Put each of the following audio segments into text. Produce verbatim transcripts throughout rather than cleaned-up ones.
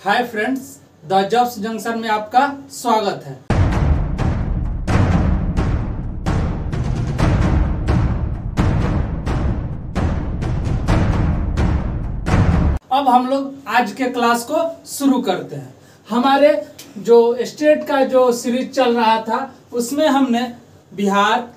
Hi friends, the jobs junction में आपका स्वागत है। अब हम लोग आज के क्लास को शुरू करते हैं। हमारे जो स्टेट का जो सीरीज चल रहा था उसमें हमने बिहार,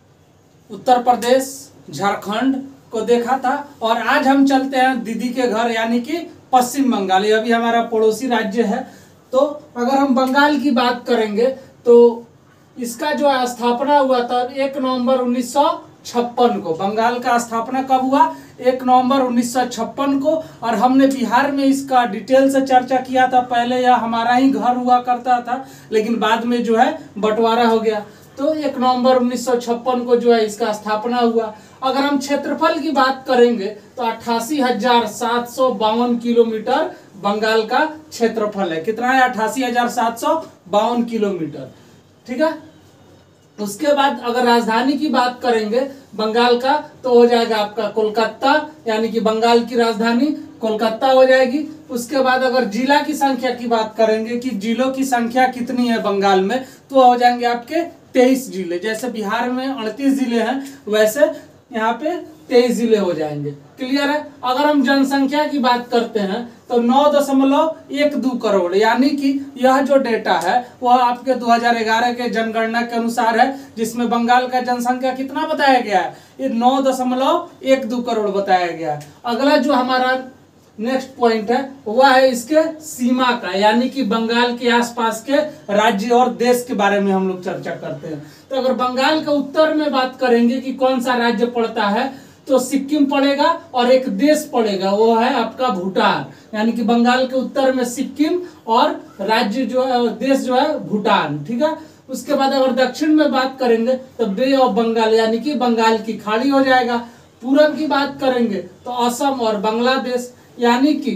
उत्तर प्रदेश, झारखंड को देखा था और आज हम चलते हैं दीदी के घर यानी कि पश्चिम बंगाल। ये अभी हमारा पड़ोसी राज्य है। तो अगर हम बंगाल की बात करेंगे तो इसका जो स्थापना हुआ था एक नवंबर उन्नीस सौ छप्पन को। बंगाल का स्थापना कब हुआ? एक नवंबर उन्नीस सौ छप्पन को। और हमने बिहार में इसका डिटेल से चर्चा किया था। पहले यह हमारा ही घर हुआ करता था, लेकिन बाद में जो है बंटवारा हो गया। तो एक नवंबर उन्नीस सौ छप्पन को जो है इसका स्थापना हुआ। अगर हम क्षेत्रफल की बात करेंगे तो अट्ठासी हजार सात सौ बावन किलोमीटर बंगाल का क्षेत्रफल है। कितना है? अट्ठासी हजार सात सौ बावन किलोमीटर। ठीक है। उसके बाद अगर राजधानी की बात करेंगे बंगाल का तो हो जाएगा आपका कोलकाता, यानी कि बंगाल की राजधानी कोलकाता हो जाएगी। उसके बाद अगर जिला की संख्या की बात करेंगे कि जिलों की संख्या कितनी है बंगाल में, तो हो जाएंगे आपके तेईस जिले। जैसे बिहार में अड़तीस जिले हैं वैसे यहाँ पे तेईस जिले हो जाएंगे। क्लियर है। अगर हम जनसंख्या की बात करते हैं तो नौ दशमलव एक दो करोड़, यानी कि यह जो डेटा है वह आपके दो हज़ार ग्यारह के जनगणना के अनुसार है, जिसमें बंगाल का जनसंख्या कितना बताया गया है? ये नौ दशमलव एक दो करोड़ बताया गया है। अगला जो हमारा नेक्स्ट पॉइंट है वह है इसके सीमा का, यानी कि बंगाल के आसपास के राज्य और देश के बारे में हम लोग चर्चा करते हैं। तो अगर बंगाल के उत्तर में बात करेंगे कि कौन सा राज्य पड़ता है तो सिक्किम पड़ेगा और एक देश पड़ेगा, वो है आपका भूटान। यानी कि बंगाल के उत्तर में सिक्किम और राज्य जो है देश जो है भूटान। ठीक है। उसके बाद अगर दक्षिण में बात करेंगे तो बे ऑफ बंगाल, यानी कि बंगाल की खाड़ी हो जाएगा। पूरब की बात करेंगे तो असम और बांग्लादेश, यानी कि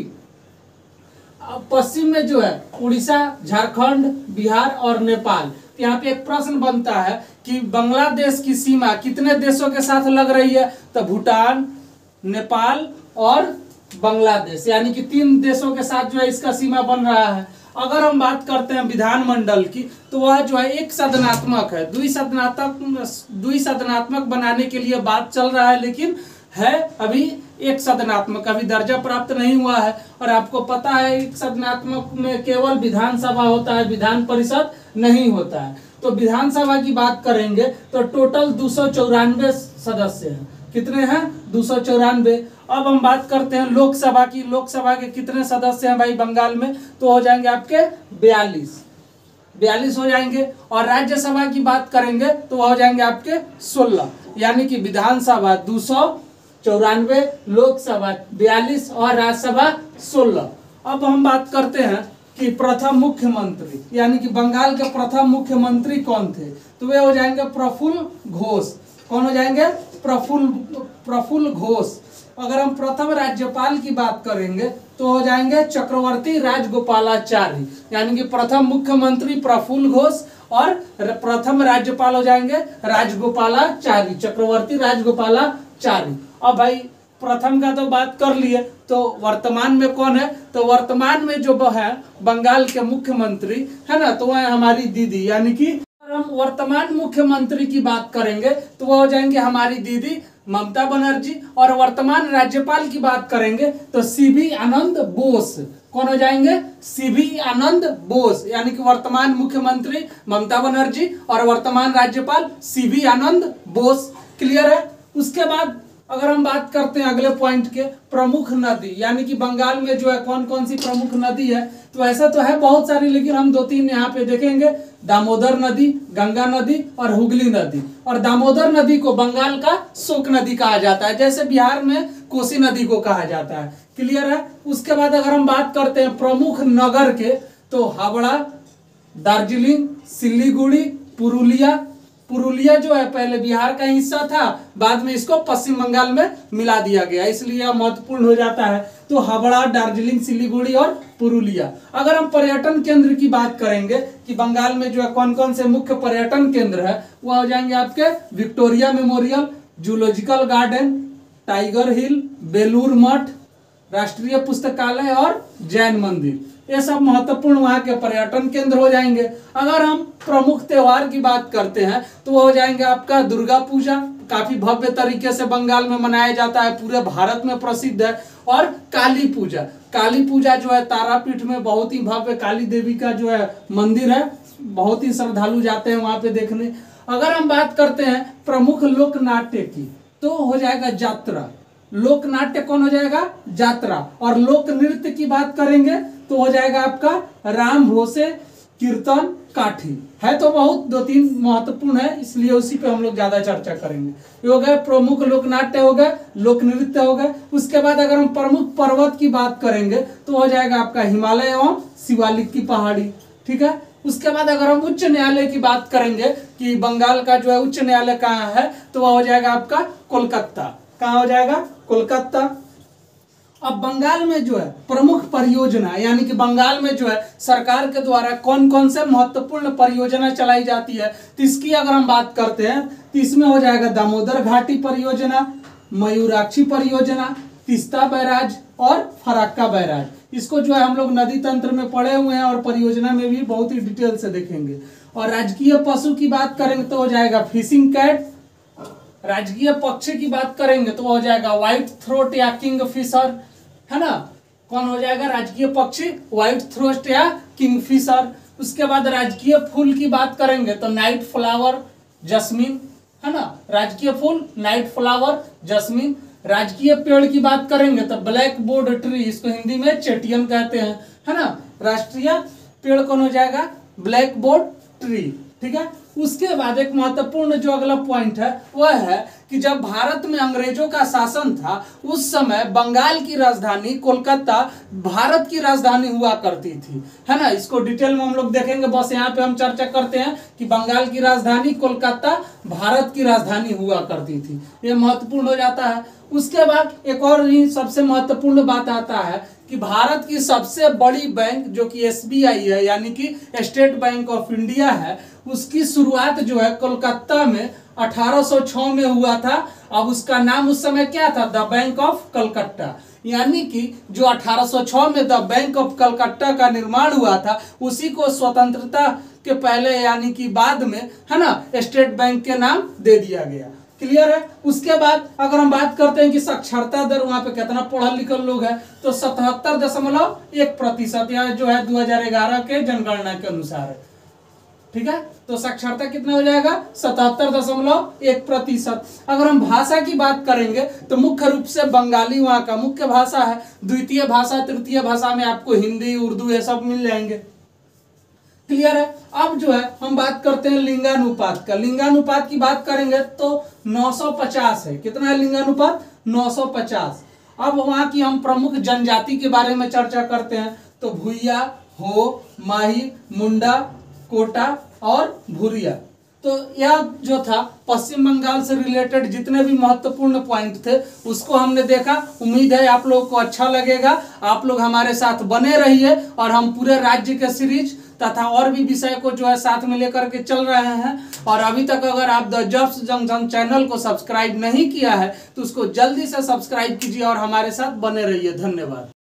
पश्चिम में जो है उड़ीसा, झारखंड, बिहार और नेपाल। यहाँ पे एक प्रश्न बनता है कि बांग्लादेश की सीमा कितने देशों के साथ लग रही है? तो भूटान, नेपाल और बांग्लादेश, यानी कि तीन देशों के साथ जो है इसका सीमा बन रहा है। अगर हम बात करते हैं विधानमंडल की तो वह जो है एक सदनात्मक है। द्विसदनात्मक द्विसदनात्मक बनाने के लिए बात चल रहा है, लेकिन है अभी एक सदनात्मक, अभी दर्जा प्राप्त नहीं हुआ है। और आपको पता है एक सदनात्मक में केवल विधानसभा होता है, विधान परिषद नहीं होता है। तो विधानसभा की बात करेंगे तो टोटल दो सौ चौरानवे सदस्य हैं। कितने हैं? दो सौ चौरानवे। अब हम बात करते हैं लोकसभा की। लोकसभा के कितने सदस्य हैं भाई बंगाल में? तो हो जाएंगे आपके बयालीस बयालीस हो जाएंगे। और राज्यसभा की बात करेंगे तो हो जाएंगे आपके सोलह, यानी कि विधानसभा दो सौ चौरानवे, लोकसभा बयालीस और राज्यसभा सोलह। अब हम बात करते हैं कि प्रथम मुख्यमंत्री, यानी कि बंगाल के प्रथम मुख्यमंत्री कौन थे? तो वे हो जाएंगे प्रफुल्ल घोष। कौन हो जाएंगे? प्रफुल्ल प्रफुल्ल घोष। अगर हम प्रथम राज्यपाल की बात करेंगे तो हो जाएंगे चक्रवर्ती राजगोपालाचारी, यानी कि प्रथम मुख्यमंत्री प्रफुल्ल घोष और प्रथम राज्यपाल हो जाएंगे राजगोपालाचारी, चक्रवर्ती राजगोपालाचारी। अब भाई प्रथम का तो बात कर लिए, तो वर्तमान में कौन है? तो वर्तमान में जो है बंगाल के मुख्यमंत्री है ना, तो वह है हमारी दीदी। यानी कि अगर हम वर्तमान मुख्यमंत्री की बात करेंगे तो वह हो जाएंगे हमारी दीदी ममता बनर्जी। और वर्तमान राज्यपाल की बात करेंगे तो सीवी आनंद बोस। कौन हो जाएंगे? सीवी आनंद बोस, यानी कि वर्तमान मुख्यमंत्री ममता बनर्जी और वर्तमान राज्यपाल सीवी आनंद बोस। क्लियर है। उसके बाद अगर हम बात करते हैं अगले पॉइंट के, प्रमुख नदी, यानी कि बंगाल में जो है कौन कौन सी प्रमुख नदी है? तो ऐसा तो है बहुत सारी, लेकिन हम दो तीन यहाँ पे देखेंगे। दामोदर नदी, गंगा नदी और हुगली नदी। और दामोदर नदी को बंगाल का शोक नदी कहा जाता है, जैसे बिहार में कोसी नदी को कहा जाता है। क्लियर है। उसके बाद अगर हम बात करते हैं प्रमुख नगर के तो हावड़ा, दार्जिलिंग, सिलीगुड़ी, पुरुलिया। पुरुलिया जो है पहले बिहार का हिस्सा था, बाद में इसको पश्चिम बंगाल में मिला दिया गया, इसलिए यह महत्वपूर्ण हो जाता है। तो हावड़ा, दार्जिलिंग, सिलीगुड़ी और पुरुलिया। अगर हम पर्यटन केंद्र की बात करेंगे कि बंगाल में जो है कौन कौन से मुख्य पर्यटन केंद्र है, वह हो जाएंगे आपके Victoria Memorial, Zoological Garden, Tiger Hill, Belur Math, राष्ट्रीय पुस्तकालय और जैन मंदिर, ये सब महत्वपूर्ण वहाँ के पर्यटन केंद्र हो जाएंगे। अगर हम प्रमुख त्योहार की बात करते हैं तो वो हो जाएंगे आपका दुर्गा पूजा, काफी भव्य तरीके से बंगाल में मनाया जाता है, पूरे भारत में प्रसिद्ध है। और काली पूजा, काली पूजा जो है तारापीठ में बहुत ही भव्य काली देवी का जो है मंदिर है, बहुत ही श्रद्धालु जाते हैं वहां पे देखने। अगर हम बात करते हैं प्रमुख लोक नाट्य की तो हो जाएगा यात्रा, लोक नाट्य कौन हो जाएगा, यात्रा। और लोक नृत्य की बात करेंगे तो हो जाएगा आपका राम भोसे, कीर्तन, काठी। है तो बहुत दो तीन महत्वपूर्ण है, इसलिए उसी पे हम लोग ज्यादा चर्चा करेंगे। ये हो गए प्रमुख लोक नाट्य हो गए, लोक नृत्य हो गए। उसके बाद अगर हम प्रमुख पर्वत की बात करेंगे तो हो जाएगा आपका हिमालय एवं शिवालिक की पहाड़ी, ठीक है। उसके बाद अगर हम उच्च न्यायालय की बात करेंगे कि बंगाल का जो है उच्च न्यायालय कहाँ है तो वह हो जाएगा आपका कोलकाता। कहाँ हो जाएगा, कोलकाता। अब बंगाल में जो है प्रमुख परियोजना, यानी कि बंगाल में जो है सरकार के द्वारा कौन कौन से महत्वपूर्ण परियोजना चलाई जाती है तो इसकी अगर हम बात करते हैं तो इसमें हो जाएगा दामोदर घाटी परियोजना, मयूराक्षी परियोजना, तीस्ता बैराज और फराक्का बैराज। इसको जो है हम लोग नदी तंत्र में पढ़े हुए हैं और परियोजना में भी बहुत ही डिटेल से देखेंगे। और राजकीय पशु की बात करेंगे तो हो जाएगा फिशिंग कैट। राजकीय पक्षी की बात करेंगे तो हो जाएगा व्हाइट थ्रोट या किंग फिशर, है ना। कौन हो जाएगा राजकीय पक्षी, व्हाइट थ्रोट या किंग फिशर। उसके बाद राजकीय फूल की बात करेंगे तो नाइट फ्लावर, जस्मिन, है ना। राजकीय फूल नाइट फ्लावर, जस्मिन। राजकीय पेड़ की बात करेंगे तो ब्लैक बोर्ड ट्री, इसको हिंदी में चेटियन कहते हैं, है ना। राष्ट्रीय पेड़ कौन हो जाएगा, ब्लैक बोर्ड ट्री, ठीक है। उसके बाद एक महत्वपूर्ण जो अगला पॉइंट है वह है कि जब भारत में अंग्रेजों का शासन था उस समय बंगाल की राजधानी कोलकाता भारत की राजधानी हुआ करती थी, है ना। इसको डिटेल में हम लोग देखेंगे, बस यहाँ पे हम चर्चा करते हैं कि बंगाल की राजधानी कोलकाता भारत की राजधानी हुआ करती थी, ये महत्वपूर्ण हो जाता है। उसके बाद एक और ही सबसे महत्वपूर्ण बात आता है कि भारत की सबसे बड़ी बैंक जो कि एस बी आई है, यानी कि स्टेट बैंक ऑफ इंडिया है, उसकी शुरुआत जो है कोलकाता में अठारह सौ छह में हुआ था। अब उसका नाम उस समय क्या था, द बैंक ऑफ कलकत्ता। यानी कि जो अठारह सौ छह में द बैंक ऑफ कलकत्ता का निर्माण हुआ था उसी को स्वतंत्रता के पहले यानी कि बाद में, है ना, स्टेट बैंक के नाम दे दिया गया। क्लियर है। उसके बाद अगर हम बात करते हैं कि साक्षरता दर वहां पे कितना पढ़ा लिखा लोग है तो सतहत्तर दशमलव एक प्रतिशत या जो है दो हजार ग्यारह के जनगणना के अनुसार है, ठीक है। तो साक्षरता कितना हो जाएगा, सतहत्तर दशमलव एक प्रतिशत। अगर हम भाषा की बात करेंगे तो मुख्य रूप से बंगाली वहां का मुख्य भाषा है। द्वितीय भाषा तृतीय भाषा में आपको हिंदी उर्दू ये सब मिल जाएंगे। क्लियर है। अब जो है हम बात करते हैं लिंगानुपात का। लिंगानुपात की बात करेंगे तो नौ सौ पचास है। कितना है लिंगानुपात, नौ सौ पचास। अब वहां की हम प्रमुख जनजाति के बारे में चर्चा करते हैं तो भुइया, हो, माही, मुंडा, कोटा और भूरिया। तो यह जो था पश्चिम बंगाल से रिलेटेड जितने भी महत्वपूर्ण पॉइंट थे उसको हमने देखा। उम्मीद है आप लोगों को अच्छा लगेगा। आप लोग हमारे साथ बने रहिए और हम पूरे राज्य के सीरीज तथा और भी विषय को जो है साथ में लेकर के चल रहे हैं। और अभी तक अगर आप द जॉब्स जंक्शन चैनल को सब्सक्राइब नहीं किया है तो उसको जल्दी से सब्सक्राइब कीजिए और हमारे साथ बने रहिए। धन्यवाद।